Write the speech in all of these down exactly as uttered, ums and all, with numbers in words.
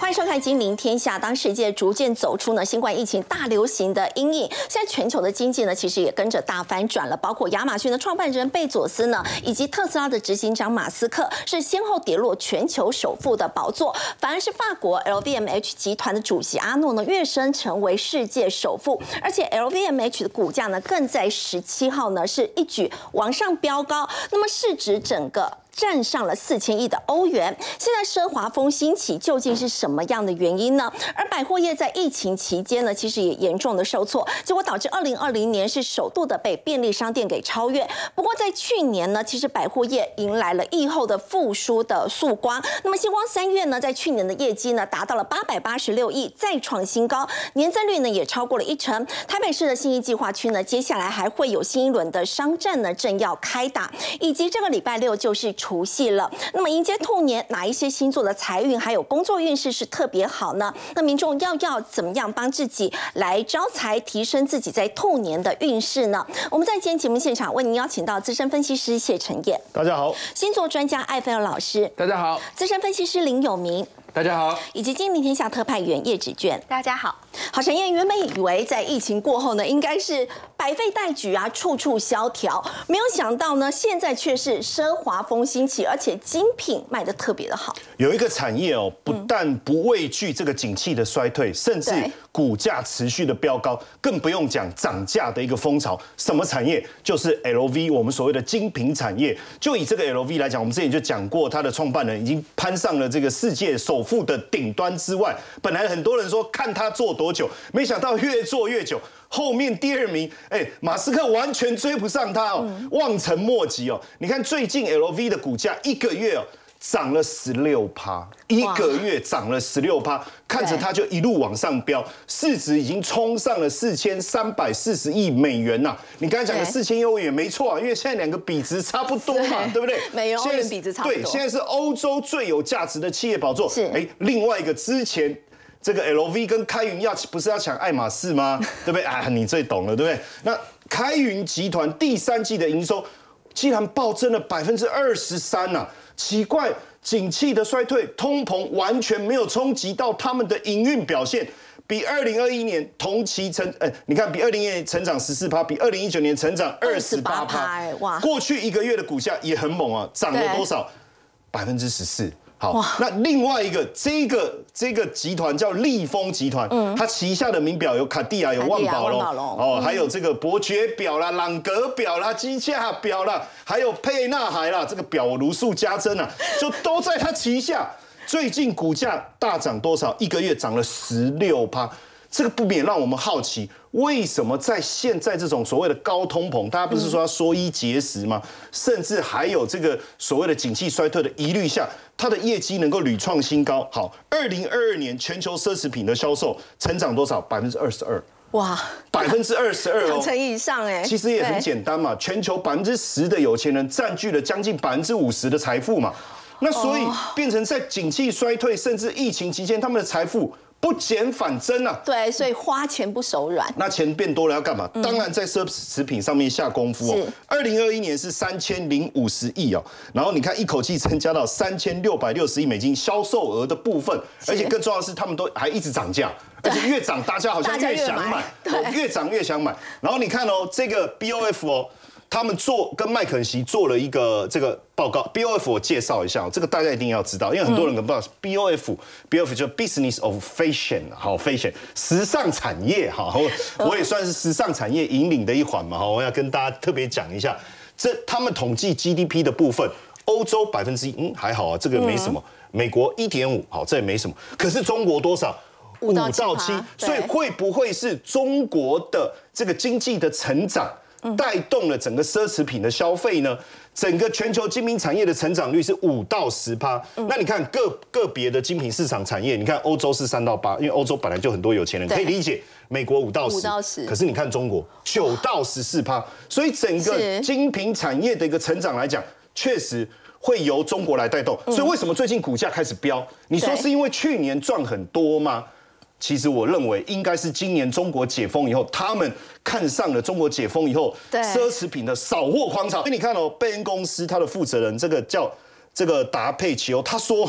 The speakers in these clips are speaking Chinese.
迎收看《金陵天下》。当世界逐渐走出呢新冠疫情大流行的阴影，现在全球的经济呢其实也跟着大翻转了。包括亚马逊的创办人贝佐斯呢，以及特斯拉的执行长马斯克，是先后跌落全球首富的宝座，反而是法国 L V M H 集团的主席阿诺呢跃升成为世界首富，而且 L V M H 的股价呢更在十七号呢是一举往上飙高，那么市值整个站上了四千亿的欧元。现在奢华风兴起，究竟是什么样的原因呢？而百货业在疫情期间呢，其实也严重的受挫，结果导致二零二零年是首度的被便利商店给超越。不过在去年呢，其实百货业迎来了疫后的复苏的曙光。那么星光三月呢，在去年的业绩呢达到了八百八十六亿，再创新高，年增率呢也超过了一成。台北市的信义计划区呢，接下来还会有新一轮的商战呢正要开打，以及这个礼拜六就是除夕了。那么迎接兔年，哪一些星座的财运还有工作运势是特别好呢？那民众要要怎么样帮自己来招财，提升自己在兔年的运势呢？我们在今天节目现场为您邀请到资深分析师谢承彦， 大家好； 星座专家艾菲尔老师， 大家好； 资深分析师林有明， 大家好； 以及金陵天下特派员叶芷娟， 大家好。 好，承彦原本以为在疫情过后呢，应该是百废待举啊，处处萧条，没有想到呢，现在却是奢华风兴起，而且精品卖得特别的好。 有一个产业哦，不但不畏惧这个景气的衰退，甚至股价持续的飙高，更不用讲涨价的一个风潮。什么产业？就是 L V， 我们所谓的精品产业。就以这个 L V 来讲，我们之前就讲过，它的创办人已经攀上了这个世界首富的顶端之外。本来很多人说看他做多久，没想到越做越久。后面第二名，哎，马斯克完全追不上他哦，望尘莫及哦。你看最近 L V 的股价一个月哦涨了十六趴，一个月涨了十六趴，看着它就一路往上飙，市值已经冲上了四千三百四十亿美元呐、啊。你刚才讲的四千亿欧元没错啊，因为现在两个比值差不多嘛， 对, 对不对？ 美元欧元比值差不多。 对，现在是欧洲最有价值的企业宝座。 是， 哎，另外一个之前。这个 L V 跟开云要不是要抢爱马仕吗？对不对啊？你最懂了，对不对？那开云集团第三季的营收竟然暴增了百分之二十三呐！奇怪，景气的衰退、通膨完全没有冲击到他们的营运表现，比二零二一年同期成，呃，你看比二零二一年成长十四趴，比二零一九年成长二十八趴。哇！过去一个月的股价也很猛啊，涨了多少？百分之十四。好，那另外一个这个这个集团叫利丰集团，嗯，它旗下的名表有卡地亚、有万宝龙，哦，嗯、还有这个伯爵表啦、朗格表啦、机架表啦，还有沛纳海啦，这个表如数家珍啊，就都在它旗下。最近股价大涨多少？一个月涨了十六趴。这个不免让我们好奇，为什么在现在这种所谓的高通膨，大家不是说要缩衣节食吗？甚至还有这个所谓的景气衰退的疑虑下，它的业绩能够屡创新高。好，二零二二年全球奢侈品的销售成长多少？百分之二十二。哇，百分之二十二哦， 两成以上哎。 其实也很简单嘛，全球百分之十的有钱人占据了将近百分之五十的财富嘛。那所以变成在景气衰退甚至疫情期间，他们的财富不减反增啊！ 对，所以花钱不手软。 那钱变多了要干嘛？嗯、当然在奢侈品上面下功夫哦。二零二一年是三千零五十亿哦，然后你看一口气增加到三千六百六十亿美金销售额的部分，而且更重要的是，他们都还一直涨价，而且越涨大家好像越想买，越, 越涨越想买。然后你看哦，这个 B O F 哦。他们做跟麦肯锡做了一个这个报告 ，B O F 我介绍一下，这个大家一定要知道，因为很多人可能不知道 B O F，B O F 就 Business of Fashion， 好 ，Fashion 时尚产业，哈，我也算是时尚产业引领的一环嘛，哈，我要跟大家特别讲一下，这他们统计 G D P 的部分，欧洲百分之一，嗯，还好啊，这个没什么，美国一点五，好，这也没什么，可是中国多少？五到七，所以会不会是中国的这个经济的成长？带动了整个奢侈品的消费呢，整个全球精品产业的成长率是五到十趴。那你看个个别的精品市场产业，你看欧洲是三到八，因为欧洲本来就很多有钱人，可以理解。美国五到十，可是你看中国九到十四趴，所以整个精品产业的一个成长来讲，确实会由中国来带动。所以为什么最近股价开始飙？你说是因为去年赚很多吗？其实我认为应该是今年中国解封以后，他们看上了中国解封以后奢侈品的扫货狂潮。所以你看哦，贝恩公司它的负责人这个叫这个达佩奇欧，他说吼，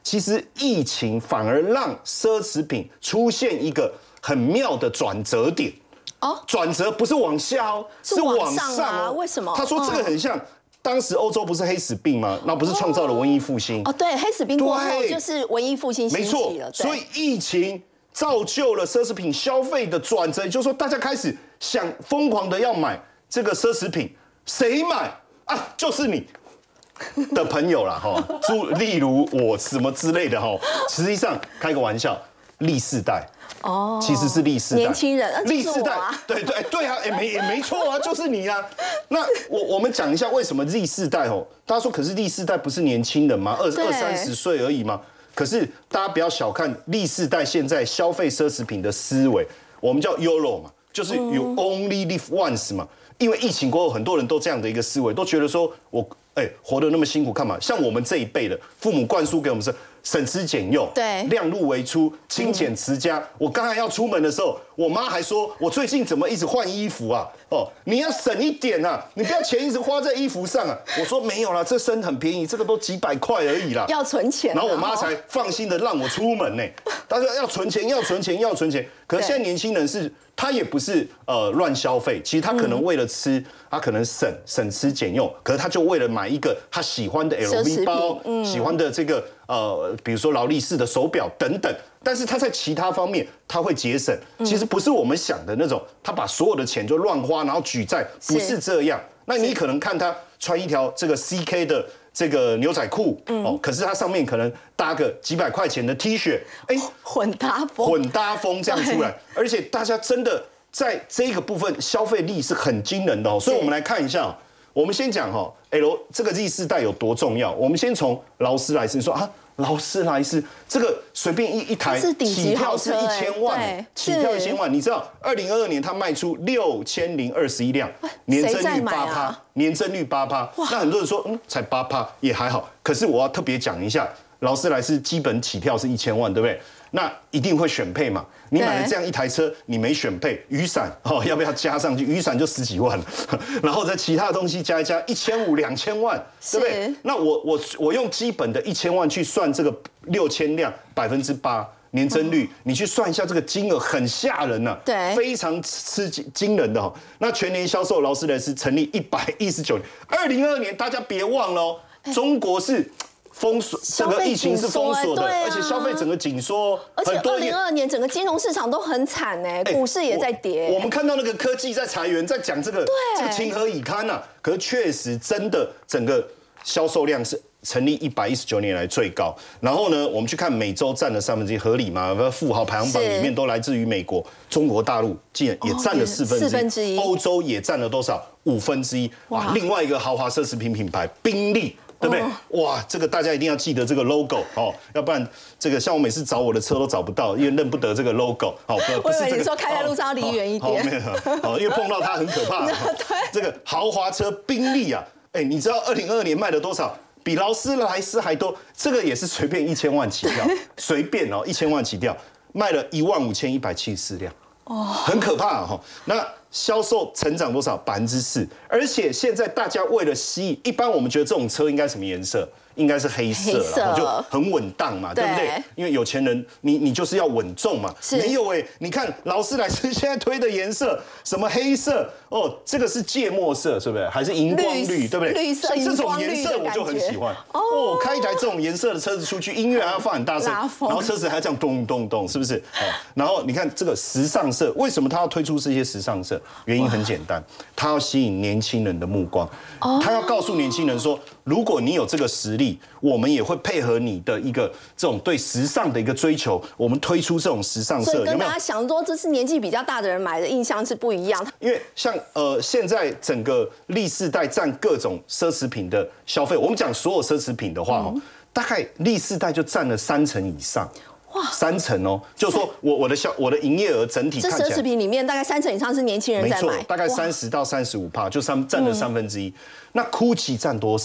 其实疫情反而让奢侈品出现一个很妙的转折点。哦，转折不是往下哦， 是往上哦。为什么？ 他说这个很像。当时欧洲不是黑死病吗？那不是创造了文艺复兴？ 哦，对，黑死病过后就是文艺复兴兴起了。 所以疫情造就了奢侈品消费的转折，也就是说，大家开始想疯狂的要买这个奢侈品，谁买啊？就是你的朋友啦，哈，就例如我什么之类的哈。实际上，开个玩笑，历世代。哦，其实是历世代年轻人， 历世代，对对对啊，也没也没错啊，就是你啊。那我我们讲一下为什么历世代哦？大家说，可是历世代不是年轻人吗？二二三十岁而已吗？可是大家不要小看历世代现在消费奢侈品的思维，我们叫 YOLO 嘛，就是 You only live once 嘛。因为疫情过后，很多人都这样的一个思维，都觉得说我哎活得那么辛苦干嘛？像我们这一辈的父母灌输给我们是。省吃俭用， 对， 量入为出，勤俭持家。嗯、我刚才要出门的时候，我妈还说，我最近怎么一直换衣服啊？哦，你要省一点啊，你不要钱一直花在衣服上啊。我说没有啦，这身很便宜，这个都几百块而已啦。 要存钱。 然后我妈才放心的让我出门呢。她说要存钱，要存钱，要存钱。可是现在年轻人是，他也不是呃乱消费，其实他可能为了吃，嗯、他可能省省吃俭用，可是他就为了买一个他喜欢的 L V 包，嗯、喜欢的这个呃，比如说劳力士的手表等等。但是他在其他方面他会节省，其实不是我们想的那种，他把所有的钱就乱花，然后举债，不是这样。那你可能看他穿一条这个 C K 的这个牛仔裤，哦，可是它上面可能搭个几百块钱的 T 恤，哎， 混搭风， 混搭风这样出来，而且大家真的在这个部分消费力是很惊人的哦。所以我们来看一下，我们先讲哈 ，L 这个 Z 世代有多重要。我们先从劳斯莱斯说啊。劳斯莱斯这个随便一一台起跳是一千万，起跳一千万。你知道，二零二二年它卖出六千零二十一辆，年增率八趴，年增率八趴。那很多人说，嗯，才八趴也还好。可是我要特别讲一下，劳斯莱斯基本起跳是一千万，对不对？那一定会选配嘛？你买了这样一台车，你没选配，雨伞哦，要不要加上去？雨伞就十几万，然后在其他的东西加一加，一千五、两千万，对不对？那我我我用基本的一千万去算这个六千辆百分之八年增率，你去算一下这个金额很吓人呐、啊， 对， 非常吃惊惊人的哈、哦。那全年销售劳斯莱斯成立一百一十九年，二零二二年大家别忘了哦，中国是。封锁，整个疫情是封锁的，而且消费整个紧缩， 而且二零二二年整个金融市场都很惨哎，股市也在跌。 我们看到那个科技在裁员，在讲这个，这个情何以堪呐？可是确实真的整个销售量是成立一百一十九年来最高。然后呢，我们去看美洲占了三分之一，合理吗？富豪排行榜里面都来自于美国，中国大陆竟然也占了四分之一，四分之一，欧洲也占了多少？五分之一。哇，另外一个豪华奢侈品品牌宾利。对不对？哇，这个大家一定要记得这个 logo 哦，要不然这个像我每次找我的车都找不到，因为认不得这个 logo。好， 不是这个。你说开在路上要离远一点。 没有，好，因为碰到它很可怕。这个豪华车宾利啊，哎，你知道二零二二年卖了多少？比劳斯莱斯还多。这个也是随便一千万起跳，随便哦，一千万起跳，卖了一万五千一百七十四辆。哦，很可怕哈、哦。那销售成长多少？百分之四。而且现在大家为了吸引，一般我们觉得这种车应该什么颜色？应该是黑色啦，就很稳当嘛，对不对？因为有钱人，你你就是要稳重嘛。没有哎，你看劳斯莱斯现在推的颜色，什么黑色哦，这个是芥末色，是不是？还是荧光绿，对不对？ 绿色， 这种颜色我就很喜欢。哦，开一台这种颜色的车子出去，音乐还要放很大声，然后车子还要这样咚咚咚，是不是？哦，然后你看这个时尚色，为什么他要推出这些时尚色？原因很简单，他要吸引年轻人的目光，他要告诉年轻人说，如果你有这个实力。我们也会配合你的一个这种对时尚的一个追求，我们推出这种时尚色， 所以跟大家想说这是年纪比较大的人买的印象是不一样。 因为像呃现在整个历世代占各种奢侈品的消费，我们讲所有奢侈品的话，嗯、大概历世代就占了三成以上。哇，三成哦，就是说我我的销我的营业额整体看起来， 这奢侈品里面大概三成以上是年轻人在买， 没错，大概三十到三十五趴，就三占了三分之一。那 GUCCI 占多少？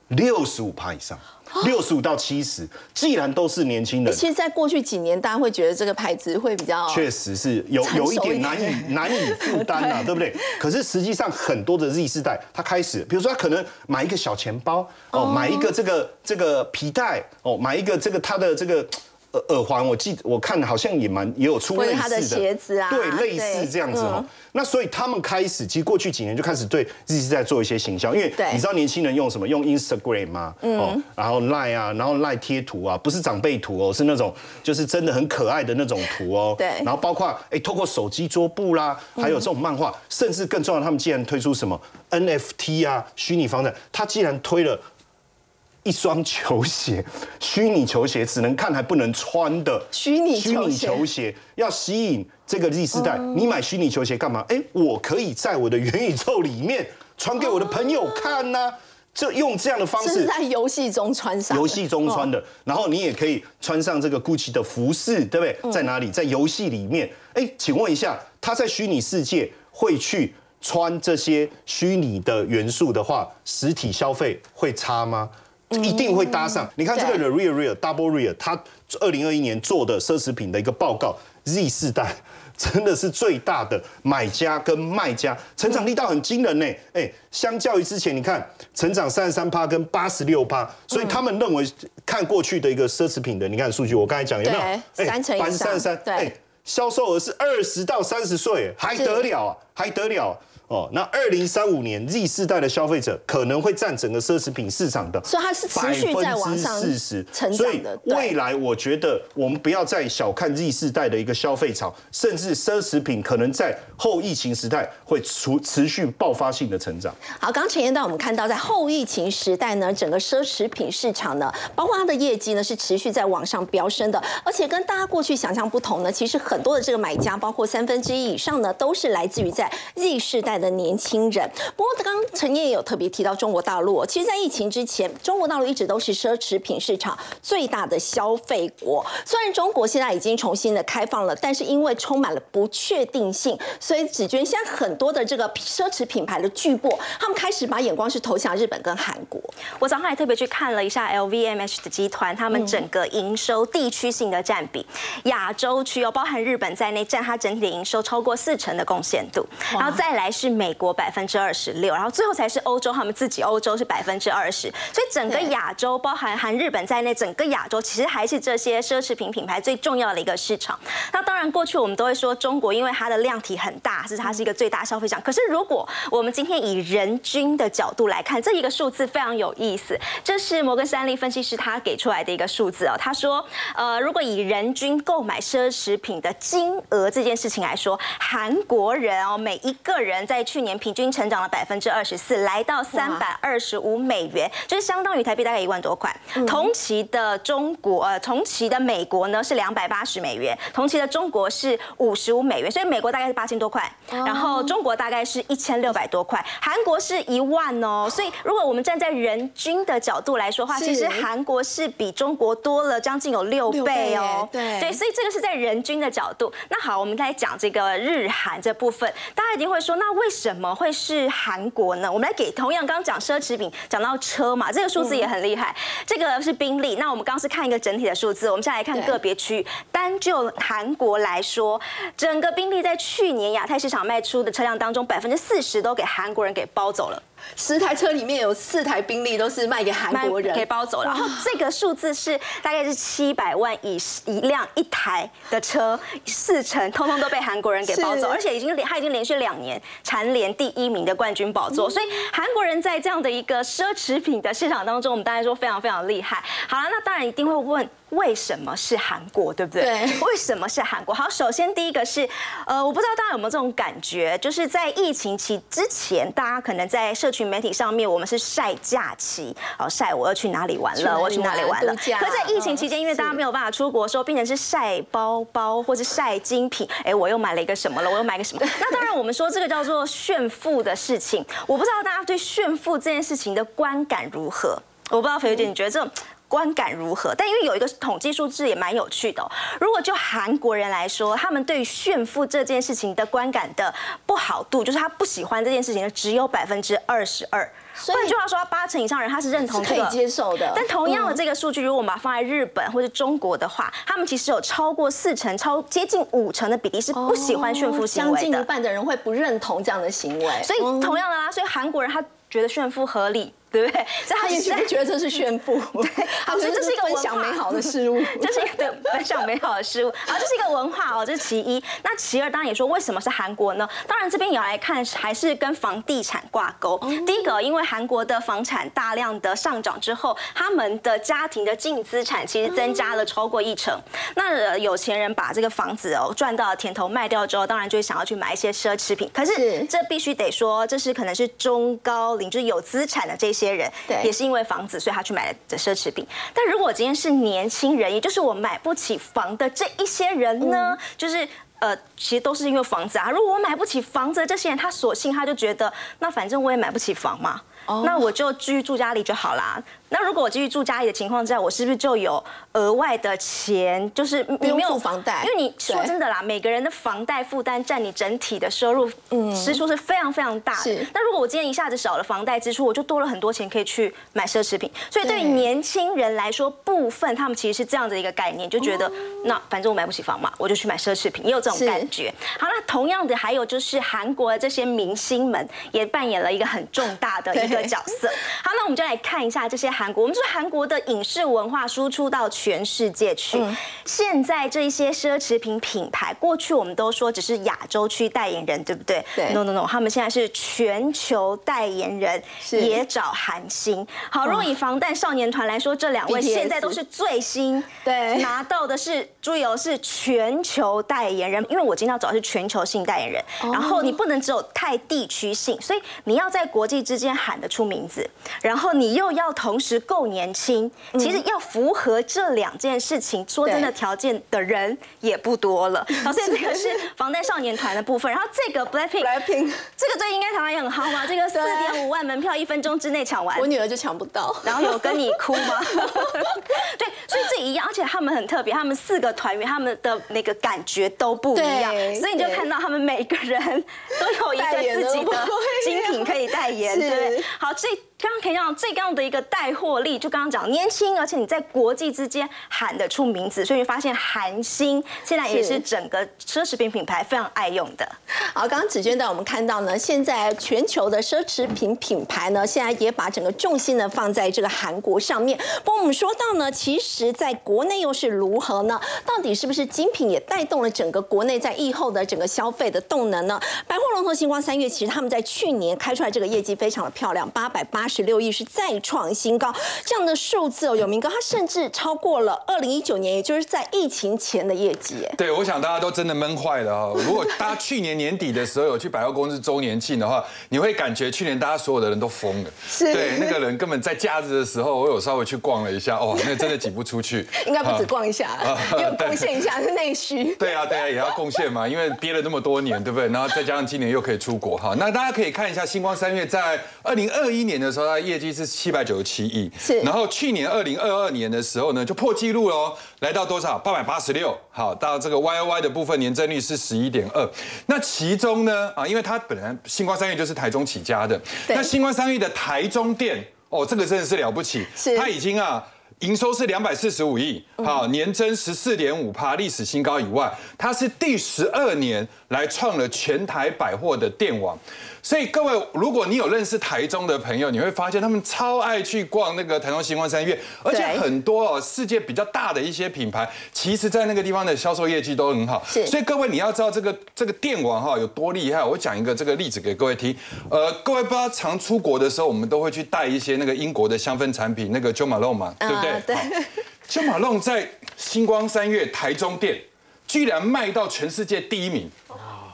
六十五趴以上。六十五到七十，既然都是年轻人， 其实，在过去几年，大家会觉得这个牌子会比较， 确实是有有一点难以难以负担啊，对不对？可是实际上很多的 Z 世代，他开始，比如说他可能买一个小钱包哦，买一个这个这个皮带哦，买一个这个他的这个。耳环，我记我看好像也蛮也有出类似的， 他的鞋子啊， 对，类似这样子哦。那所以他们开始，其实过去几年就开始对 Z 世代做一些行销，因为你知道年轻人用什么？用 Instagram 嘛，哦，然后 Line 啊，然后 Line 贴图啊，不是长辈图哦，是那种就是真的很可爱的那种图哦。 对， 然后包括哎，透过手机桌布啦，还有这种漫画，甚至更重要，他们竟然推出什么 N F T 啊，虚拟房产，他竟然推了。一双球鞋，虚拟球鞋只能看还不能穿的虚拟球鞋， 球鞋要吸引这个 Z 世代。你买虚拟球鞋干嘛？哎，我可以在我的元宇宙里面传给我的朋友看呐、啊。就用这样的方式， 是在游戏中穿上， 游戏中穿的，然后你也可以穿上这个 Gucci 的服饰，对不对？在哪里？在游戏里面。哎，请问一下，他在虚拟世界会去穿这些虚拟的元素的话，实体消费会差吗？一定会搭上。你看这个 The Real Real Double Real， 他二零二一年做的奢侈品的一个报告 ，Z 世代真的是最大的买家跟卖家，成长力道很惊人呢。哎，相较于之前，你看成长三十三趴跟八十六趴，所以他们认为看过去的一个奢侈品的，你看数据，我刚才讲有没有？ 哎，三成以上， 三十三，哎，销售额是二十到三十岁，还得了啊？还得了？哦，那二零三五年 Z 世代的消费者可能会占整个奢侈品市场的， 所以它是持续在往上成长的。 未来我觉得我们不要再小看 Z 世代的一个消费潮，甚至奢侈品可能在后疫情时代会持持续爆发性的成长。 好，刚前言到我们看到，在后疫情时代呢，整个奢侈品市场呢，包括它的业绩呢是持续在往上飙升的，而且跟大家过去想象不同呢，其实很多的这个买家，包括三分之一以上呢，都是来自于在 Z 世代的年轻人。不过刚刚陈燕也有特别提到中国大陆，其实，在疫情之前，中国大陆一直都是奢侈品市场最大的消费国。虽然中国现在已经重新的开放了，但是因为充满了不确定性，所以芷娟现在很多的这个奢侈品牌的巨擘，他们开始把眼光是投向日本跟韩国。 我早上还特别去看了一下 L V M H 的集团，他们整个营收地区性的占比，亚洲区有包含日本在内，占它整体的营收超过四成的贡献度，然后再来是美国百分之二十六，然后最后才是欧洲，他们自己欧洲是百分之二十，所以整个亚洲包含含日本在内，整个亚洲其实还是这些奢侈品品牌最重要的一个市场。那当然，过去我们都会说中国因为它的量体很大，是它是一个最大消费场。可是如果我们今天以人均的角度来看，这一个数字非常有意思，这是摩根士丹利分析师他给出来的一个数字哦。他说，呃，如果以人均购买奢侈品的金额这件事情来说，韩国人哦，每一个人在去年平均成长了百分之二十四，来到三百二十五美元，就是相当于台币大概一万多块。嗯、同期的中国，呃，同期的美国呢是两百八十美元，同期的中国是五十五美元，所以美国大概是八千多块，哦、然后中国大概是一千六百多块，韩国是一万哦。所以如果我们站在人均的角度来说的话，其实韩国是比中国多了将近有六倍哦。 对对，所以这个是在人均的角度。那好，我们来讲这个日韩这部分，大家一定会说，那为什么会是韩国呢？我们来给同样刚刚讲奢侈品，讲到车嘛，这个数字也很厉害。嗯、这个是宾利，那我们刚刚是看一个整体的数字，我们现在来看个别区域。单就韩国来说，整个宾利在去年亚太市场卖出的车辆当中，百分之四十都给韩国人给包走了。 十台车里面有四台宾利都是卖给韩国人， 给包走了。然后这个数字是大概是七百万以一辆一台的车，四成通通都被韩国人给包走，而且已经他已经连续两年蝉联第一名的冠军宝座。所以韩国人在这样的一个奢侈品的市场当中，我们当然说非常非常厉害。好了，那当然一定会问。为什么是韩国，对不对？ 对。 为什么是韩国？好，首先第一个是，呃，我不知道大家有没有这种感觉，就是在疫情期之前，大家可能在社群媒体上面，我们是晒假期，哦，晒我要去哪里玩了，我去哪里玩了。可在疫情期间，因为大家没有办法出国的时候，变成是晒包包或者晒精品，哎，我又买了一个什么了，我又买个什么。那当然，我们说这个叫做炫富的事情，我不知道大家对炫富这件事情的观感如何。我不知道肥姐，你觉得这种观感如何？但因为有一个统计数字也蛮有趣的、哦，如果就韩国人来说，他们对于炫富这件事情的观感的不好度，就是他不喜欢这件事情的只有百分之二十二。换句话说，八成以上人他是认同这个可以接受的。 但同样的这个数据，如果我们把它放在日本或者中国的话，他们其实有超过四成、超接近五成的比例是不喜欢炫富行为的， 将近一半的人会不认同这样的行为。 所以同样的啦，所以韩国人他觉得炫富合理。对不对？所以他也许不觉得这是炫富，对，好，所以这是一个分享美好的事物， 这是一个分享美好的事物。好，这是一个文化哦，这是其一。那其二，当然也说为什么是韩国呢？当然这边也要来看，还是跟房地产挂钩。第一个，因为韩国的房产大量的上涨之后，他们的家庭的净资产其实增加了超过一成。那有钱人把这个房子哦赚到甜头卖掉之后，当然就会想要去买一些奢侈品。可是这必须得说，这是可能是中高龄，就是有资产的这些。人也是因为房子，所以他去买了奢侈品。但如果今天是年轻人，也就是我买不起房的这一些人呢，就是呃，其实都是因为房子啊。如果我买不起房子的这些人，他索性他就觉得，那反正我也买不起房嘛，那我就继续住家里就好啦。那如果我继续住家里的情况之下，我是不是就有额外的钱？就是不用付房贷， 因为你说真的啦，每个人的房贷负担占你整体的收入支出是非常非常大的。那如果我今天一下子少了房贷支出，我就多了很多钱可以去买奢侈品。所以对于年轻人来说，部分他们其实是这样的一个概念，就觉得那反正我买不起房嘛，我就去买奢侈品，也有这种感觉。好，那同样的还有就是韩国的这些明星们也扮演了一个很重大的一个角色。好，那我们就来看一下这些韩国，我们说韩国的影视文化输出到全世界去。嗯、现在这些奢侈品品牌，过去我们都说只是亚洲区代言人，对不对？对 ，no no no， 他们现在是全球代言人，也找韩星。好，如果以防弹少年团来说，这两位现在都是最新，对，拿到的是注意哦，是全球代言人，因为我今天要找的是全球性代言人，哦、然后你不能只有太地区性，所以你要在国际之间喊得出名字，然后你又要同时够年轻，其实要符合这两件事情，说真的条件的人也不多了。好，所以这个是防弹少年团的部分，然后这个 Blackpink， 这个最应该台湾也很夯嘛，这个四点五万门票一分钟之内抢完， 我女儿就抢不到， 然后有跟你哭吗？对，所以这一样，而且他们很特别，他们四个团员他们的那个感觉都不一样，所以你就看到他们每个人都有一个自己的精品可以代言，对不对？好，这。刚刚可以让这样的一个带货力，就刚刚讲年轻，而且你在国际之间喊得出名字，所以你发现韩星现在也是整个奢侈品品牌非常爱用的。 好，刚刚芷娟带我们看到呢，现在全球的奢侈品品牌呢，现在也把整个重心呢放在这个韩国上面。不过我们说到呢，其实在国内又是如何呢？到底是不是精品也带动了整个国内在疫后的整个消费的动能呢？百货龙头星光三月，其实他们在去年开出来这个业绩非常的漂亮，八百八十六亿是再创新高，这样的数字哦，有明哥他甚至超过了二零一九年，也就是在疫情前的业绩。 对，我想大家都真的闷坏了哈。如果大家去年年底的时候有去百货公司周年庆的话，你会感觉去年大家所有的人都疯了。是，对，那个人根本在假日的时候，我有稍微去逛了一下，哦，那真的挤不出去。 应该不止逛一下，要贡献一下是内需。 对啊，对啊，也要贡献嘛，因为憋了那么多年，对不对？然后再加上今年又可以出国哈，那大家可以看一下星光三月在二零二一年的时候，它业绩是七百九十七亿，是。然后去年二零二二年的时候呢，就破纪录喽，来到多少？八百八十六。好，到这个 Y O Y 的部分年增率是十一点二。那其中呢，啊，因为它本来星光三月就是台中起家的，那星光三月的台中店，哦，这个真的是了不起，是。它已经啊。营收是两百四十五亿，好，年增十四点五趴，历史新高以外，它是第十二年来创了全台百货的店王。所以各位，如果你有认识台中的朋友，你会发现他们超爱去逛那个台中星光三月，而且很多哦世界比较大的一些品牌，其实在那个地方的销售业绩都很好。所以各位你要知道这个这个店王哈有多厉害，我讲一个这个例子给各位听。呃，各位不知道常出国的时候，我们都会去带一些那个英国的香氛产品，那个 Jo Malone 嘛，对不对？对。Jo Malone 在星光三月台中店居然卖到全世界第一名。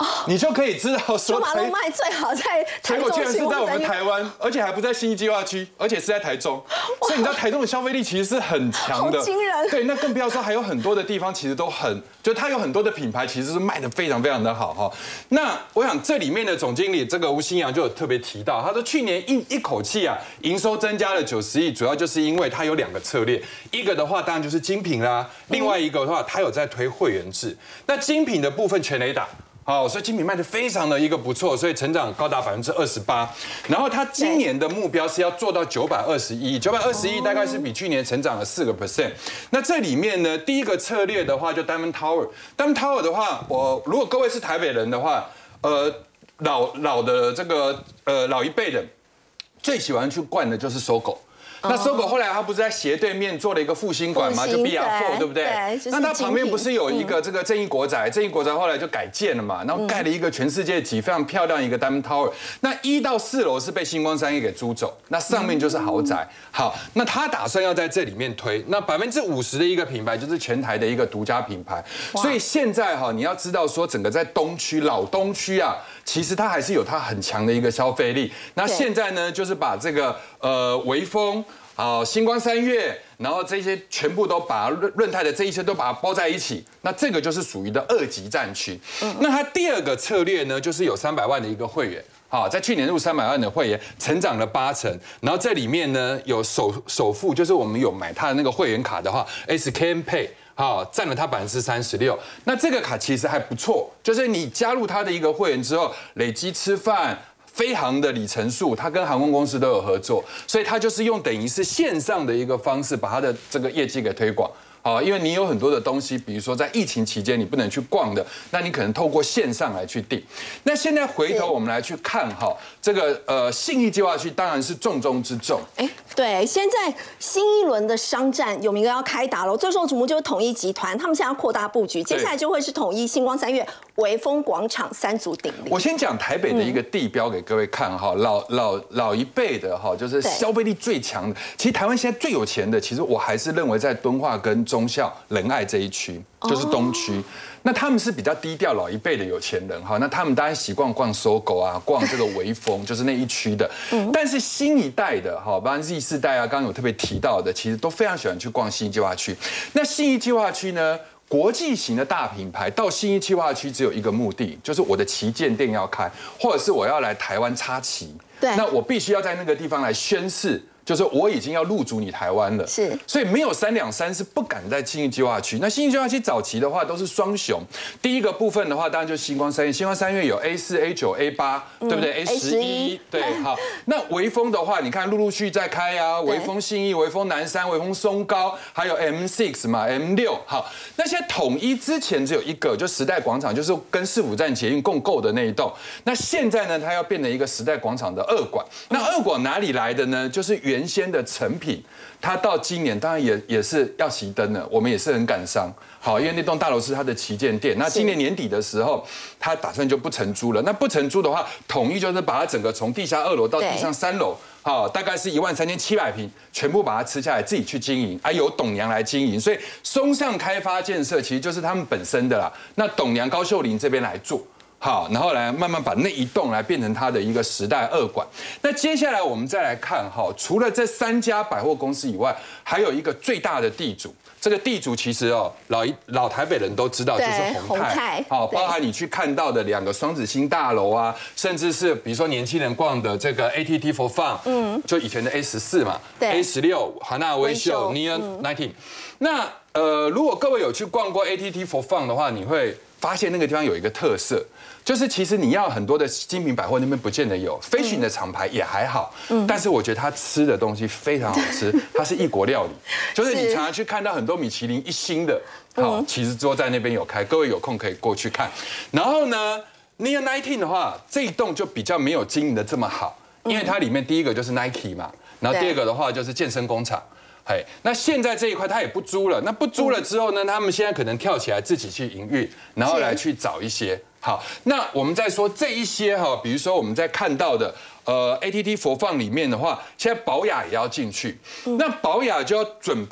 你就可以知道说苏马路卖最好在台中， 结果居然是在我们台湾，而且还不在信义计划区，而且是在台中，所以你知道台中的消费力其实是很强的， 好惊人。 对，那更不要说还有很多的地方其实都很，就它有很多的品牌其实是卖得非常非常的好哈。那我想这里面的总经理这个吴新阳就有特别提到，他说去年一一口气啊营收增加了九十亿，主要就是因为它有两个策略，一个的话当然就是精品啦，另外一个的话它有在推会员制。那精品的部分全雷打。好，所以精品卖的非常的一个不错，所以成长高达百分之二十八。然后它今年的目标是要做到九百二十一，九百二十一大概是比去年成长了四个 percent。那这里面呢，第一个策略的话就 Diamond Tower，Diamond Tower 的话，我如果各位是台北人的话，呃，老老的这个呃老一辈人最喜欢去逛的就是SOGO。那SOGO后来他不是在斜对面做了一个复兴馆嘛，就 B R 四，对不对？那它旁边不是有一个这个正义国宅？正义国宅后来就改建了嘛，然后盖了一个全世界级非常漂亮一个 Diamond Tower。那一到四楼是被星光三月给租走，那上面就是豪宅。好，那他打算要在这里面推，那百分之五十的一个品牌就是全台的一个独家品牌。所以现在哈，你要知道说整个在东区老东区啊，其实它还是有它很强的一个消费力。那现在呢，就是把这个呃微风。好，星光三月，然后这些全部都把润润泰的这一些都把它包在一起，那这个就是属于的二级战区。那它第二个策略呢，就是有三百万的一个会员。好，在去年入三百万的会员，成长了八成。然后这里面呢，有首首付，就是我们有买它的那个会员卡的话 ，S K M Pay。好，占了它百分之三十六。那这个卡其实还不错，就是你加入它的一个会员之后，累积吃饭。飞航的里程数，它跟航空公司都有合作，所以它就是用等于是线上的一个方式，把它的这个业绩给推广。好，因为你有很多的东西，比如说在疫情期间你不能去逛的，那你可能透过线上来去订。那现在回头我们来去看哈，这个呃信义计划区当然是重中之重。 哎，对，现在新一轮的商战有名额要开打了，最受瞩目就是统一集团，他们现在要扩大布局，接下来就会是统一、星光三月、微风广场三足鼎立。 我先讲台北的一个地标给各位看哈，老老老一辈的哈，就是消费力最强的。其实台湾现在最有钱的，其实我还是认为在敦化跟忠孝仁爱这一区，就是东区。那他们是比较低调老一辈的有钱人哈，那他们当然习惯逛SOGO啊，逛这个微风，就是那一区的。但是新一代的哈，包括 Z 世代啊，刚刚有特别提到的，其实都非常喜欢去逛信义计划区。那信义计划区呢？国际型的大品牌到信义计划区只有一个目的，就是我的旗舰店要开，或者是我要来台湾插旗。对，那我必须要在那个地方来宣示。就是我已经要入主你台湾了，是，所以没有三两三是不敢在信义计划区。那信义计划区早期的话都是双雄，第一个部分的话当然就是星光三月，星光三月有 A 四、A 九、A 八，对不对 ？A 十一，对，好。那微风的话，你看陆陆续续在开啊，微风信义、微风南山、微风松高，还有 M 六 嘛 ，M 六，好。那现在统一之前只有一个，就时代广场，就是跟市府站捷运共构的那一栋。那现在呢，它要变成一个时代广场的二馆。那二馆哪里来的呢？就是原先的成品，它到今年当然也也是要熄灯了，我们也是很感伤。好，因为那栋大楼是它的旗舰店，那今年年底的时候，它打算就不承租了。那不承租的话，统一就是把它整个从地下二楼到地上三楼，好，大概是一万三千七百平，全部把它吃下来，自己去经营，啊，由董娘来经营。所以松上开发建设其实就是他们本身的啦。那董娘高秀玲这边来做。好，然后来慢慢把那一栋来变成它的一个时代二馆。那接下来我们再来看哈，除了这三家百货公司以外，还有一个最大的地主。这个地主其实哦，老一老台北人都知道，就是宏泰。好，包含你去看到的两个双子星大楼啊，甚至是比如说年轻人逛的这个 A T T for Fun， 嗯，就以前的 A 十四嘛 ，A 十六、华纳威秀、Neon Nineteen。那呃，如果各位有去逛过 A T T for Fun 的话，你会发现那个地方有一个特色。就是其实你要很多的精品百货那边不见得有，飞行的厂牌也还好，嗯，但是我觉得它吃的东西非常好吃，它是异国料理，就是你常常去看到很多米其林一星的，好，其实都在那边有开，各位有空可以过去看。然后呢 ，Neon Nineteen 的话，这一栋就比较没有经营的这么好，因为它里面第一个就是 Nike 嘛，然后第二个的话就是健身工厂。嘿，那现在这一块他也不租了，那不租了之后呢，他们现在可能跳起来自己去营运，然后来去找一些。好，那我们再说这一些哈，比如说我们在看到的呃 A T T for Fun 里面的话，现在宝雅也要进去，那宝雅就要准备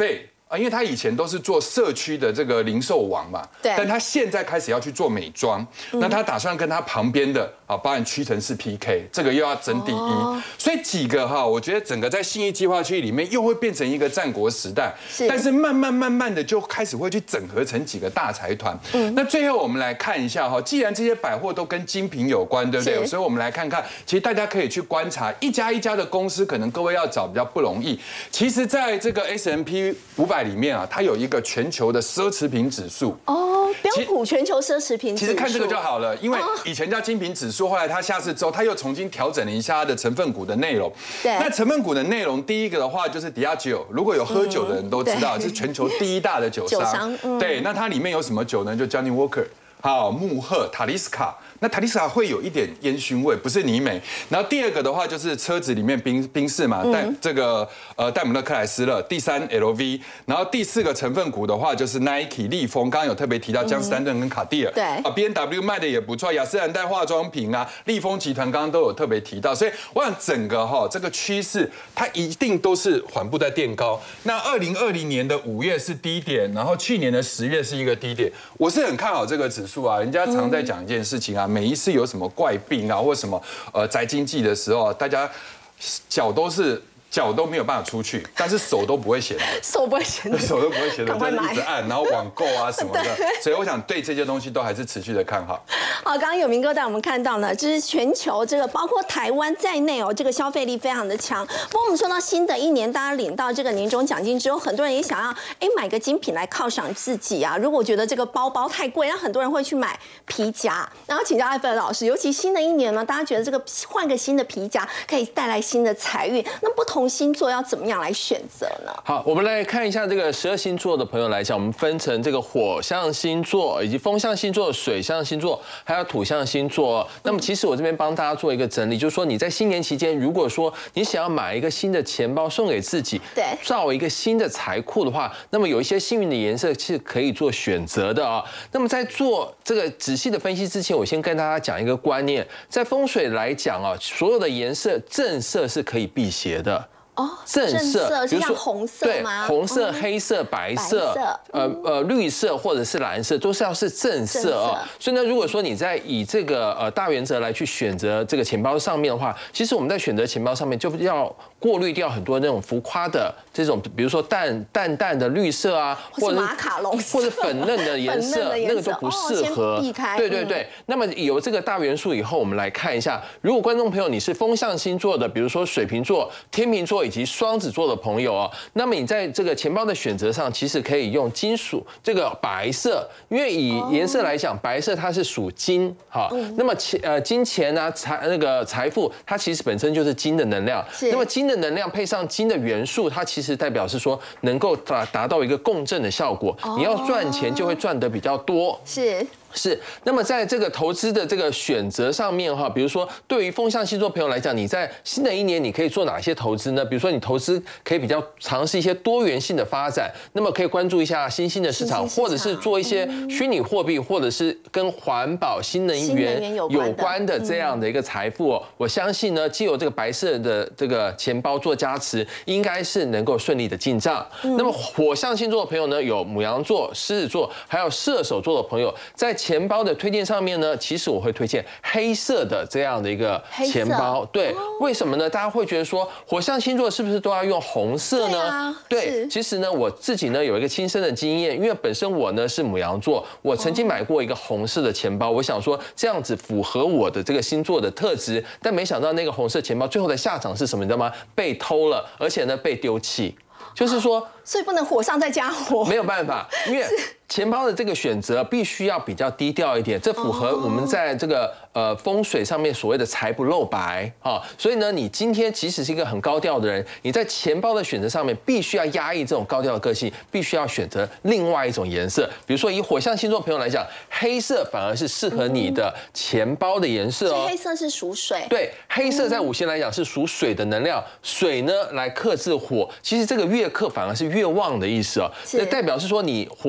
啊，因为他以前都是做社区的这个零售网嘛， 对， 但他现在开始要去做美妆，嗯、那他打算跟他旁边的啊，包含屈臣氏 P K， 这个又要争第一，哦、所以几个哈，我觉得整个在信义计划区里面又会变成一个战国时代，是，但是慢慢慢慢的就开始会去整合成几个大财团。嗯，那最后我们来看一下哈，既然这些百货都跟精品有关，对不对？所以我们来看看，其实大家可以去观察一家一家的公司，可能各位要找比较不容易。其实，在这个 S and P 五百里面啊，它有一个全球的奢侈品指数哦，标普全球奢侈品指数。 其实看这个就好了，因为以前叫精品指数，后来它下市之后，它又重新调整了一下它的成分股的内容。 对， 那成分股的内容，第一个的话就是迪亚酒，如果有喝酒的人都知道，是全球第一大的酒商。对，那它里面有什么酒呢？就 Johnny Walker， 好，慕赫、塔利斯卡。那塔利斯卡会有一点烟熏味，不是尼美。然后第二个的话就是车子里面宾宾士嘛，戴这个呃戴姆勒克莱斯勒。第三 L V， 然后第四个成分股的话就是 Nike、利丰，刚刚有特别提到江诗丹顿跟卡地尔。 对啊 ，B M W 卖的也不错，雅诗兰黛化妆品啊，利丰集团刚刚都有特别提到，所以我想整个哈这个趋势它一定都是缓步在垫高。那二零二零年的五月是低点，然后去年的十月是一个低点，我是很看好这个指数啊。人家常在讲一件事情啊。每一次有什么怪病啊，或什么呃宅经济的时候，大家脚都是脚都没有办法出去，但是手都不会闲的， 手不会闲的， 手都不会闲的，就是一直按，然后网购啊什么的。所以我想对这些东西都还是持续的看好。 好，刚刚有明哥带我们看到呢，就是全球这个包括台湾在内哦，这个消费力非常的强。不过我们说到新的一年，大家领到这个年终奖金之后，很多人也想要哎买个精品来犒赏自己啊。如果觉得这个包包太贵，那很多人会去买皮夹。然后请教艾芬老师，尤其新的一年呢，大家觉得这个换个新的皮夹可以带来新的财运，那不同星座要怎么样来选择呢？ 好，我们来看一下这个十二星座的朋友来讲，我们分成这个火象星座、以及风象星座、水象星座，还有土象星座。那么其实我这边帮大家做一个整理，就是说你在新年期间，如果说你想要买一个新的钱包送给自己， 对， 造一个新的财库的话，那么有一些幸运的颜色是可以做选择的啊。那么在做这个仔细的分析之前，我先跟大家讲一个观念，在风水来讲啊，所有的颜色正色是可以辟邪的。 哦， 正色， 比如说红色吗？ 对，红色、黑色、白色，呃呃，绿色或者是蓝色，都是要是正色哦。所以呢，如果说你在以这个呃大原则来去选择这个钱包上面的话，其实我们在选择钱包上面就要过滤掉很多那种浮夸的这种，比如说淡淡淡的绿色啊， 或者马卡龙或者粉嫩的颜色，那个就不适合。 避开。 对对对。那么有这个大元素以后，我们来看一下，如果观众朋友你是风象星座的，比如说水瓶座、天秤座以及双子座的朋友哦，那么你在这个钱包的选择上，其实可以用金属这个白色，因为以颜色来讲，白色它是属金，哈，那么钱呃金钱啊财那个财富，它其实本身就是金的能量，那么金的能量配上金的元素，它其实代表是说能够达达到一个共振的效果，你要赚钱就会赚得比较多， 是。 是，那么在这个投资的这个选择上面哈，比如说对于风象星座朋友来讲，你在新的一年你可以做哪些投资呢？比如说你投资可以比较尝试一些多元性的发展，那么可以关注一下新兴的市场，或者是做一些虚拟货币，或者是跟环保、新能源有关的这样的一个财富哦。我相信呢，既有这个白色的这个钱包做加持，应该是能够顺利的进账。那么火象星座的朋友呢，有牡羊座、狮子座，还有射手座的朋友，在钱包的推荐上面呢，其实我会推荐黑色的这样的一个钱包。对，为什么呢？大家会觉得说火象星座是不是都要用红色呢？对，其实呢，我自己呢有一个亲身的经验，因为本身我呢是牡羊座，我曾经买过一个红色的钱包，我想说这样子符合我的这个星座的特质，但没想到那个红色钱包最后的下场是什么？你知道吗？被偷了，而且呢被丢弃。就是说， 所以不能火上再加火， 没有办法，因为钱包的这个选择必须要比较低调一点，这符合我们在这个呃风水上面所谓的财不露白啊。所以呢，你今天即使是一个很高调的人，你在钱包的选择上面必须要压抑这种高调的个性，必须要选择另外一种颜色。比如说以火象星座朋友来讲，黑色反而是适合你的钱包的颜色哦。 黑色是属水， 对，黑色在五行来讲是属水的能量，水呢来克制火，其实这个越克反而是越旺的意思哦。那代表是说你火象星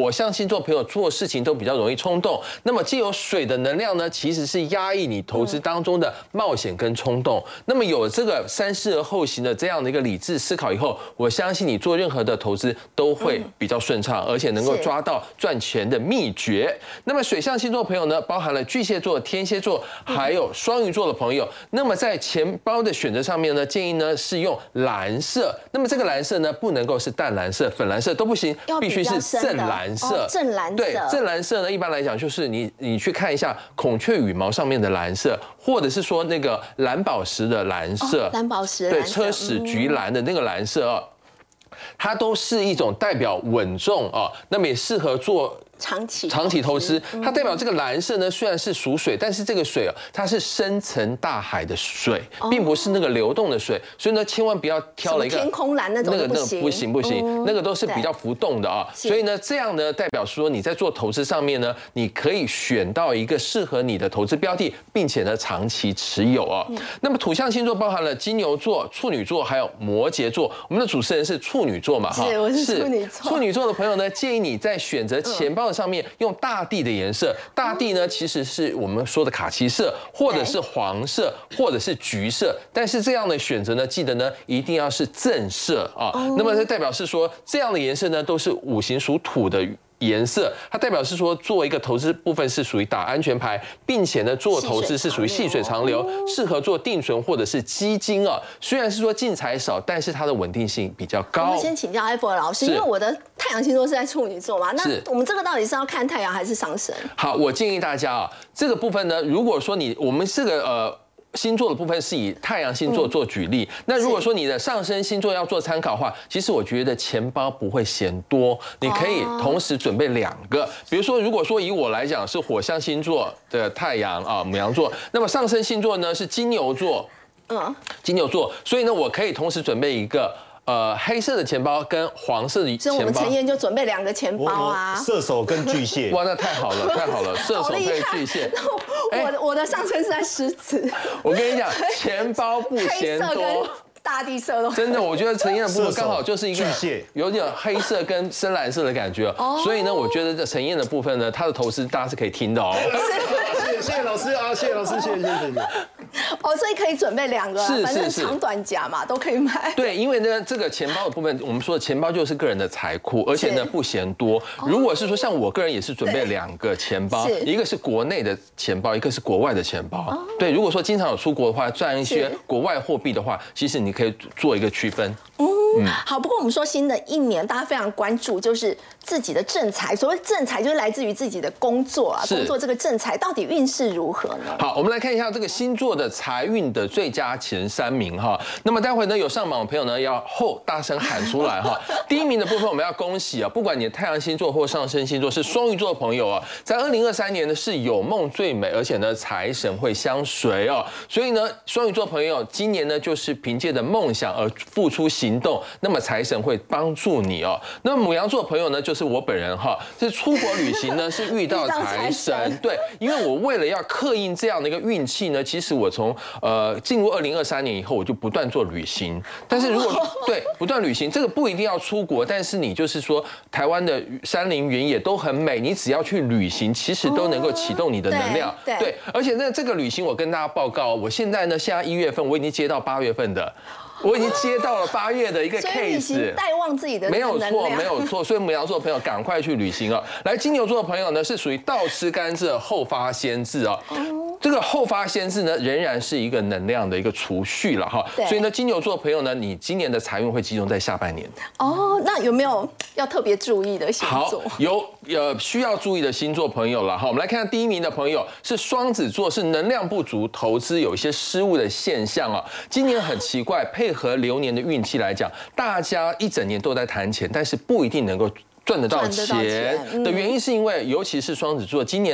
座朋友做事情都比较容易冲动。那么借由水的能量呢，其实是压抑你投资当中的冒险跟冲动。那么有这个三思而后行的这样的一个理智思考以后，我相信你做任何的投资都会比较顺畅，而且能够抓到赚钱的秘诀。那么水象星座朋友呢，包含了巨蟹座、天蝎座，还有双鱼座的朋友。那么在钱包的选择上面呢，建议呢是用蓝色。那么这个蓝色呢，不能够是淡蓝色、粉蓝色都不行，必须是正蓝色。 正蓝色。 对，正蓝色呢，一般来讲就是你你去看一下孔雀羽毛上面的蓝色，或者是说那个蓝宝石的蓝色， 蓝宝石对，车齿橘蓝的那个蓝色啊，它都是一种代表稳重啊，那么也适合做。 长期长期投资，它代表这个蓝色呢，虽然是属水，但是这个水啊，它是深层大海的水，并不是那个流动的水，所以呢，千万不要挑了一个天空蓝那种那个那个不行不行，那个都是比较浮动的啊。所以呢，这样呢，代表说你在做投资上面呢，你可以选到一个适合你的投资标的，并且呢，长期持有啊。那么土象星座包含了金牛座、处女座还有摩羯座。我们的主持人是处女座嘛？ 哈，是，我是处女座。 处女座的朋友呢，建议你在选择钱包上面用大地的颜色，大地呢其实是我们说的卡其色，或者是黄色，或者是橘色。但是这样的选择呢，记得呢一定要是正色啊。那么这代表是说，这样的颜色呢都是五行属土的颜色，它代表是说，做一个投资部分是属于打安全牌，并且呢做投资是属于细水长流，适合做定存或者是基金啊。虽然是说进财少，但是它的稳定性比较高。 我们先请教艾博老师，因为我的太阳星座是在处女座嘛，那我们这个到底是要看太阳还是上升？好， 我建议大家啊，这个部分呢，如果说你我们这个呃。星座的部分是以太阳星座做举例，嗯、那如果说你的上升星座要做参考的话，其实我觉得钱包不会嫌多，你可以同时准备两个。比如说，如果说以我来讲是火象星座的太阳啊，牡羊座，那么上升星座呢是金牛座，嗯，金牛座，所以呢我可以同时准备一个。呃，黑色的钱包跟黄色的钱包， 所以我们陈燕就准备两个钱包啊。 射手跟巨蟹， 哇，那太好了，太好了，射手配巨蟹。 我的我的上身是在狮子。 我跟你讲，钱包不嫌多。 大地色都真的，我觉得陈燕的部分刚好就是一个巨蟹， 有点黑色跟深蓝色的感觉，所以呢，我觉得这陈燕的部分呢，她的投资大家是可以听的哦。 谢谢谢谢老师啊，谢谢老师，谢谢谢谢。 哦，所以可以准备两个，反正长短夹嘛都可以买。 对，因为呢，这个钱包的部分，我们说的钱包就是个人的财库，而且呢不嫌多。如果是说像我个人也是准备两个钱包，一个是国内的钱包，一个是国外的钱包。对，如果说经常有出国的话，赚一些国外货币的话，其实你可以做一个区分。 嗯，好。不过我们说新的一年，大家非常关注就是自己的正财。所谓正财，就是来自于自己的工作啊，工作这个正财到底运势如何呢？ 好，我们来看一下这个星座的财运的最佳前三名哈。那么待会呢，有上榜的朋友呢，要后大声喊出来哈。第一名的部分我们要恭喜啊，不管你的太阳星座或上升星座是双鱼座的朋友啊，在二零二三年呢是有梦最美，而且呢财神会相随哦。所以呢，双鱼座朋友今年呢就是凭借着梦想而付出行动。那么财神会帮助你哦。那么牡羊座的朋友呢，就是我本人哈，是出国旅行呢是遇到财神，对，因为我为了要刻印这样的一个运气呢，其实我从呃进入二零二三年以后，我就不断做旅行。但是如果对不断旅行，这个不一定要出国，但是你就是说台湾的山林原野都很美，你只要去旅行，其实都能够启动你的能量。 对， 对，而且那这个旅行我跟大家报告，我现在呢现在一月份我已经接到八月份的。我已经接到了八月的一个 case， 带旺自己的没有错，没有错。所以牡羊座的朋友赶快去旅行啊！来，金牛座的朋友呢是属于倒吃甘蔗后发先至啊。这个后发先至呢，仍然是一个能量的一个储蓄了哈。所以呢，金牛座的朋友呢，你今年的财运会集中在下半年。 哦，那有没有要特别注意的星座？ 好，有呃需要注意的星座朋友了哈。我们来看第一名的朋友是双子座，是能量不足，投资有一些失误的现象啊。今年很奇怪，配合流年的运气来讲，大家一整年都在谈钱，但是不一定能够赚得到钱的原因，是因为尤其是双子座，今年呢